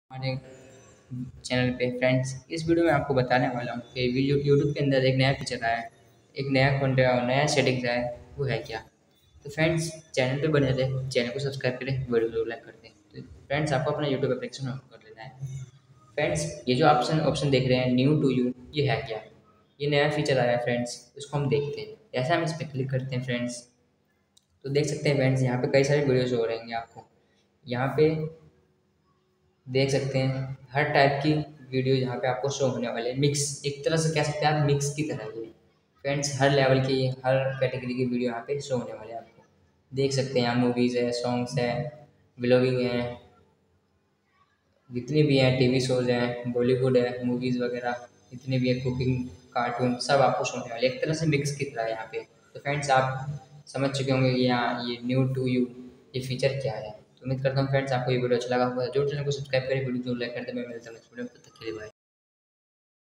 हमारे चैनल पे फ्रेंड्स। इस वीडियो में आपको बताने वाला हूँ कि यूट्यूब के अंदर एक नया फीचर आया है, एक नया कंटेंट नया सेटिंग्स आया है, वो है क्या। तो फ्रेंड्स चैनल पे बने रहे, चैनल को सब्सक्राइब करें, वीडियो को लाइक कर दें। तो फ्रेंड्स आपको अपना यूट्यूब एप्लीकेशन ऑन कर लेना है। फ्रेंड्स ये जो ऑप्शन ऑप्शन देख रहे हैं न्यू टू यू, ये है क्या। ये नया फीचर आया है फ्रेंड्स, इसको हम देखते हैं। जैसे हम इस पर क्लिक करते हैं फ्रेंड्स, तो देख सकते हैं फ्रेंड्स यहाँ पे कई सारे वीडियोज हो रहेंगे आपको। यहाँ पे देख सकते हैं हर टाइप की वीडियो यहाँ पे आपको शो होने वाले हैं। मिक्स, एक तरह से कह सकते हैं आप मिक्स की तरह ये फ्रेंड्स, हर लेवल की हर कैटेगरी की वीडियो यहाँ पे शो होने वाले हैं आपको। देख सकते हैं यहाँ मूवीज़ है, सॉन्ग्स है, ब्लॉगिंग है, जितनी भी हैं टीवी शोज़ हैं, बॉलीवुड है, मूवीज़ वगैरह जितने भी है, कुकिंग, कार्टून, सब आपको शो होने वाले हैं। एक तरह से मिक्स की तरह है यहाँ पे। तो फ्रेंड्स आप समझ चुके होंगे कि यहाँ ये न्यू टू यू ये फीचर क्या है। तो उम्मीद करता हूँ फ्रेंड्स आपको ये वीडियो अच्छा लगा होगा। जो चैनल को सब्सक्राइब करें, वीडियो को लाइक कर दें। मैं मिलता हूँ नेक्स्ट वीडियो में, तब तक के लिए बाय।